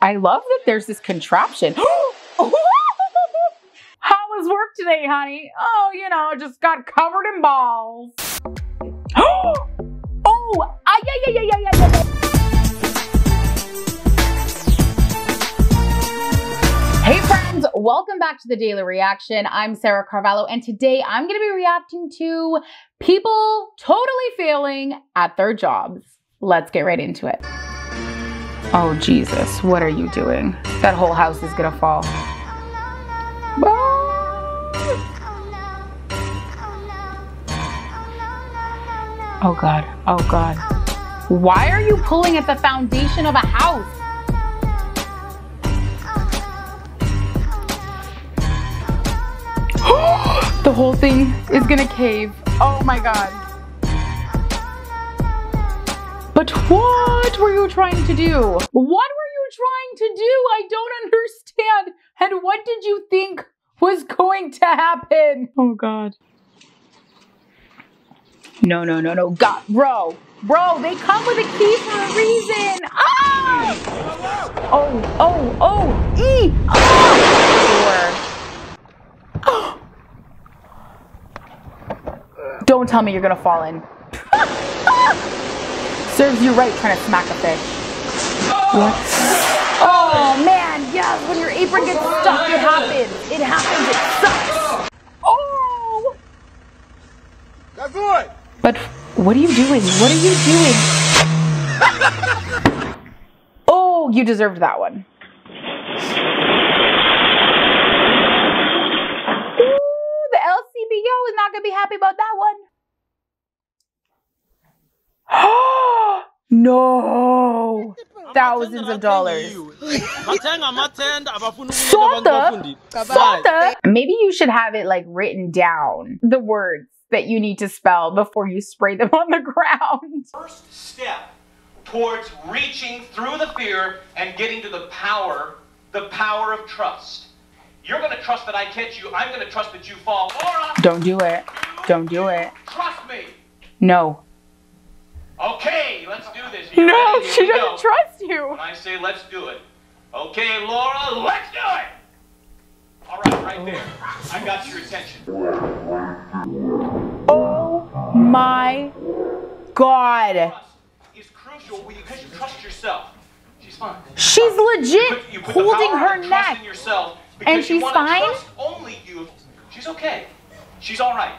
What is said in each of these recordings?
I love that there's this contraption. How was work today, honey? Oh, you know, just got covered in balls. Oh, yeah. Hey friends, welcome back to the Daily Reaction. I'm Sarah Carvalho, and today I'm going to be reacting to people totally failing at their jobs. Let's get right into it. Oh Jesus, what are you doing? That whole house is going to fall. Oh God, oh God. Why are you pulling at the foundation of a house? The whole thing is gonna cave. Oh my God. But what were you trying to do? What were you trying to do? I don't understand. And what did you think was going to happen? Oh God. No. God, bro, they come with a key for a reason. Ah! Don't tell me you're gonna fall in. Serves you right trying to smack a fish. What? Oh man, yes, when your apron gets stuck, it happens. It happens, it sucks. Oh! That's good. But what are you doing? What are you doing? Oh, you deserved that one. The LCBO is not going to be happy about that one. No! Thousands of dollars. Sota. Maybe you should have it like written down, the words that you need to spell before you spray them on the ground. First step towards reaching through the fear and getting to the power of trust. You're going to trust that I catch you. I'm going to trust that you fall. Laura! Don't do it. Don't do it. Trust me. No. Okay, let's do this. No, she doesn't trust you. When I say let's do it. Okay, Laura, let's do it. All right, right there. I got your attention. Oh my God. Trust is crucial because you trust yourself. She's fine. She's legit holding her neck. And she's fine? Trust only you. She's okay. She's all right.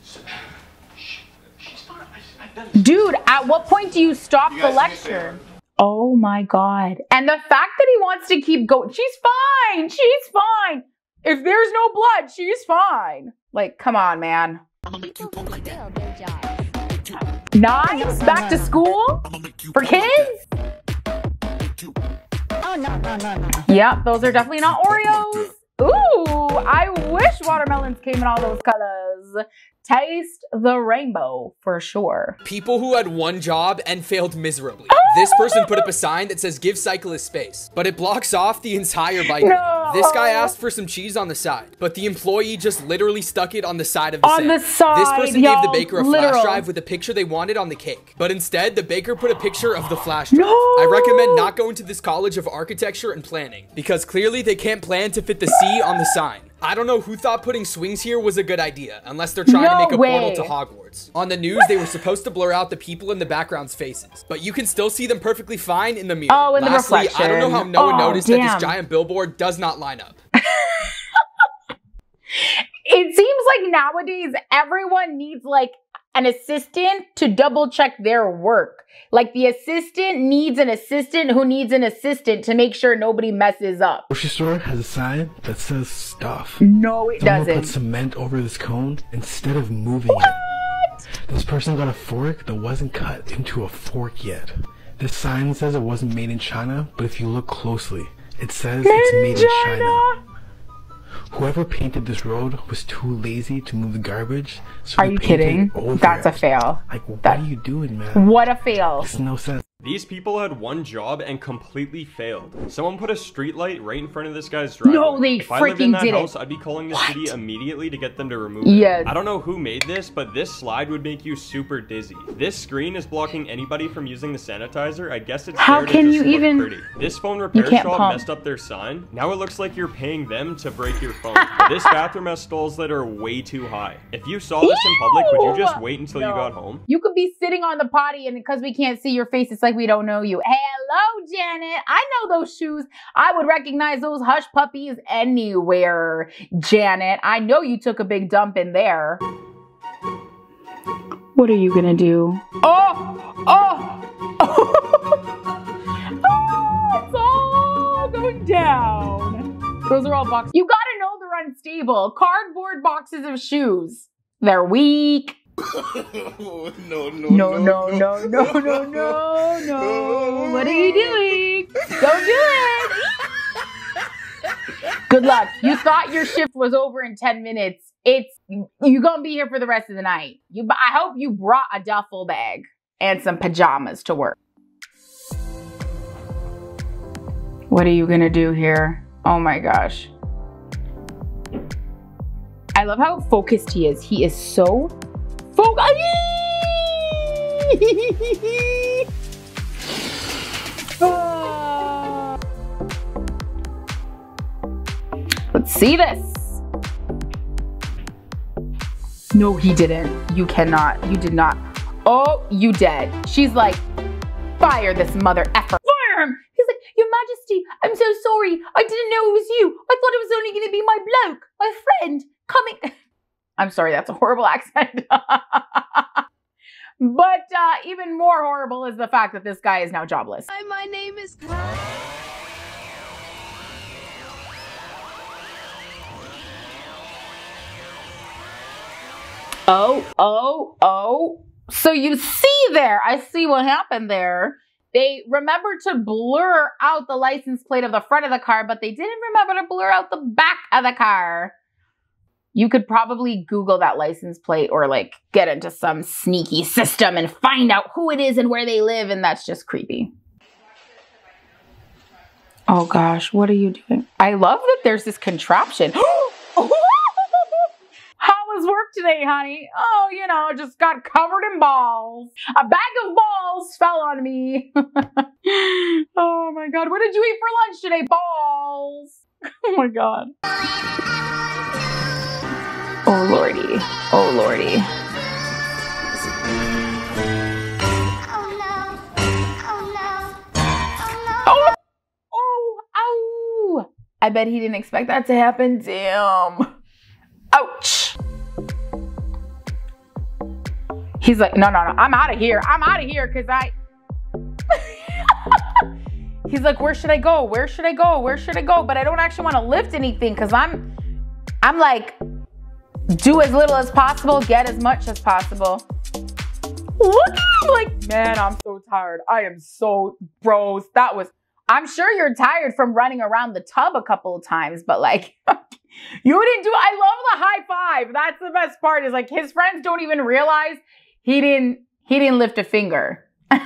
She's fine. I've done this. Dude, at what point do you stop the lecture? Oh my God. And the fact that he wants to keep going. She's fine. She's fine. If there's no blood, she's fine. Like, come on, man. Knives back to school for kids? Yep, those are definitely not Oreos. Ooh, I wish watermelons came in all those colors. Taste the rainbow for sure. People who had one job and failed miserably. This person put up a sign that says give cyclists space, but it blocks off the entire bike lane. No. This guy asked for some cheese on the side, but the employee just literally stuck it on the side of the sand. The side, this person gave the baker a flash drive with a picture they wanted on the cake, but instead the baker put a picture of the flash drive. No. I recommend not going to this college of architecture and planning because clearly they can't plan to fit the C on the sign. I don't know who thought putting swings here was a good idea, unless they're trying to make a portal to Hogwarts. On the news, they were supposed to blur out the people in the background's faces, but you can still see them perfectly fine in the mirror. Oh, in the reflection. I don't know how no one noticed that this giant billboard does not line up. It seems like nowadays everyone needs like an assistant to double check their work. Like the assistant needs an assistant who needs an assistant to make sure nobody messes up. Grocery store has a sign that says stuff. No, it doesn't. Someone put cement over this cone instead of moving it. This person got a fork that wasn't cut into a fork yet. This sign says it wasn't made in China, but if you look closely, it says it's made in China. Whoever painted this road was too lazy to move the garbage. So are you kidding? That's a fail. Like, what are you doing, man? What a fail. Makes no sense. These people had one job and completely failed. Someone put a streetlight right in front of this guy's driveway. No, they if I lived in freaking that did house, it. I'd be calling the city immediately to get them to remove Yes. it. I don't know who made this, but this slide would make you super dizzy. This screen is blocking anybody from using the sanitizer. I guess it's How there to can just you look even- pretty. This phone repair can't shop pump. messed up their sign. Now it looks like you're paying them to break your phone. This bathroom has stalls that are way too high. If you saw this in public, would you just wait until you got home? You could be sitting on the potty and because we can't see your face, it's like we don't know you. Hello, Janet. I know those shoes. I would recognize those hush puppies anywhere, Janet. I know you took a big dump in there. What are you gonna do? It's all going down. Those are all boxes. You gotta know they're unstable. Cardboard boxes of shoes. They're weak. No. What are you doing? Don't do it. Good luck. You thought your shift was over in 10 minutes. You're gonna be here for the rest of the night. I hope you brought a duffel bag and some pajamas to work. What are you gonna do here? Oh my gosh. I love how focused he is. He is so focused. Let's see this. No, he didn't. You cannot. You did not. Oh, you dead. She's like, fire this mother effer. Fire him. He's like, Your Majesty, I'm so sorry. I didn't know it was you. I thought it was only going to be my bloke, my friend, coming. I'm sorry, that's a horrible accent. But even more horrible is the fact that this guy is now jobless. Hi, my name is... Oh. So you see there, I see what happened there. They remembered to blur out the license plate of the front of the car, but they didn't remember to blur out the back of the car. You could probably Google that license plate or like get into some sneaky system and find out who it is and where they live, and that's just creepy. Oh gosh, what are you doing? I love that there's this contraption. How was work today, honey? Oh, you know, just got covered in balls. A bag of balls fell on me. Oh my God, what did you eat for lunch today? Balls. Oh my God. Oh Lordy. Oh Lordy. Oh, I bet he didn't expect that to happen. Damn. Ouch. He's like, no, I'm out of here. I'm out of here because He's like, where should I go? Where should I go? Where should I go? But I don't actually want to lift anything because I'm like, do as little as possible, get as much as possible. Look at him, like, man, I'm so tired. I am so gross. I'm sure you're tired from running around the tub a couple of times, but like, you didn't do, I love the high five. That's the best part is like his friends don't even realize he didn't lift a finger.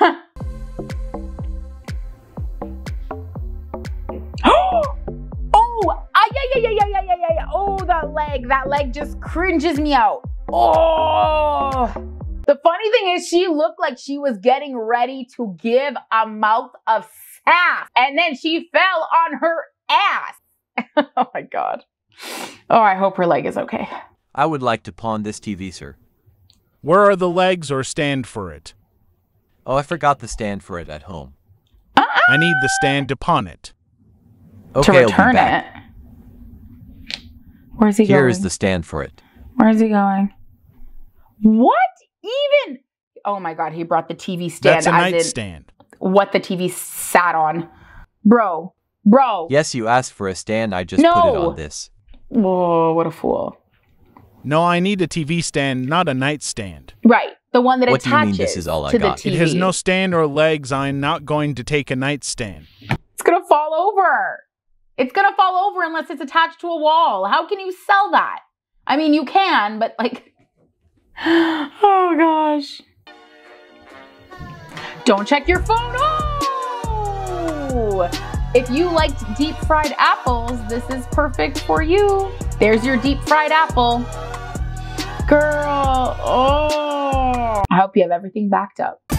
Yeah. Oh, that leg just cringes me out. Oh, the funny thing is she looked like she was getting ready to give a mouth of sass and then she fell on her ass. Oh my God. Oh, I hope her leg is okay. I would like to pawn this TV, sir. Where are the legs or stand for it? Oh, I forgot the stand for it at home. I need the stand to pawn it. Okay, to return it. Where's he going? Here is the stand for it. Where's he going? What even? Oh my God, he brought the TV stand. That's a nightstand. What the TV sat on. Bro. Yes, you asked for a stand. I just put it on this. Whoa, what a fool. No, I need a TV stand, not a nightstand. Right. The one that what attaches do you mean this is all I to got? the TV. It has no stand or legs. I'm not going to take a nightstand. It's going to fall over. It's going to fall over unless it's attached to a wall. How can you sell that? I mean, you can, but like, oh gosh. Don't check your phone. Oh! If you liked deep fried apples, this is perfect for you. There's your deep fried apple. Girl, oh. I hope you have everything backed up.